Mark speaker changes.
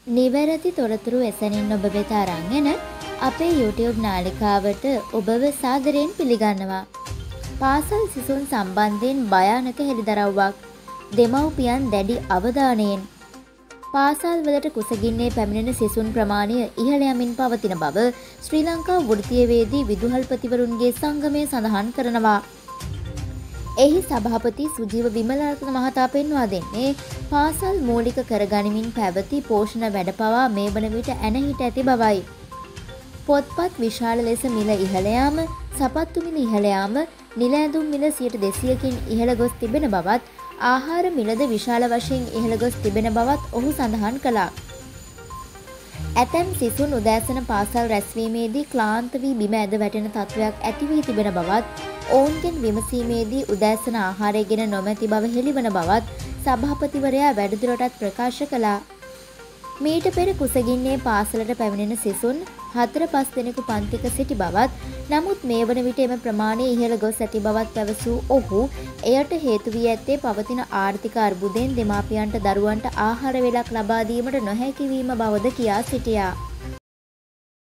Speaker 1: නිවැරදි තොරතුරු එසැනින් ඔබ වෙත අරන් එන අපේ YouTube නාලිකාවට ඔබව සාදරයෙන් පිළිගන්නවා. පාසල් සිසුන් සම්බන්ධයෙන් භයානක හෙළිදරව්වක්. දෙමව්පියන් දැඩි අවධානයෙන්. පාසල් වලට කුසගින්නේ පැමිණෙන සිසුන් ප්‍රමාණය ඉහළ යමින් පවතින බව ශ්‍රී ලංකා වෘත්තීයවේදී විදුහල්පතිවරුන්ගේ සංගමය සඳහන් කරනවා. එහි සභාපති සුජීව විමලරත්න මහතා පෙන්වා දෙන්නේ පාසල් මූලික කරගනිමින් පැවති පෝෂණ වැඩ පවා මේ වන විට ඇනහිට ඇති බවයි. පොත්පත් විශාල ලෙස මිල ඉහළ යාම, සපත්තු මිල ඉහළ යාම, නිල ඇඳුම් මිල 200කින් ඉහළ ගොස් තිබෙන බවත්, ආහාර මිලද විශාල වශයෙන් ඉහළ ගොස් තිබෙන බවත් ඔහු සඳහන් කළා. ඇතැම් සිසුන් උදෑසන පාසල් රැස්වීමේදී ක්ලාන්ත වී බිම ඇද වැටෙන තත්ත්වයක් ඇති වී තිබෙන බවත්, ඔවුන්ගෙන් විමසීමේදී උදෑසන ආහාරය ගෙන නොමැති බව හෙළිවන බවත් සභාපතිවරයා වැඩිදුරටත් ප්‍රකාශ කළා. මීට පෙර කුසගින්නේ පාසලට පැමිණෙන සිසුන් 4-5 දෙනෙකු පන්තික සිටි බවත්, නමුත් මේ වන විට එම ප්‍රමාණය ඉහළ ගොස් ඇති බවත් පැවසූ ඔහු එයට හේතු වී ඇත්තේ පවතින ආර්ථික අර්බුදයෙන් දෙමාපියන්ට දරුවන්ට ආහාර වේලක් ලබා දීමට නොහැකි වීම බවද කියා සිටියා.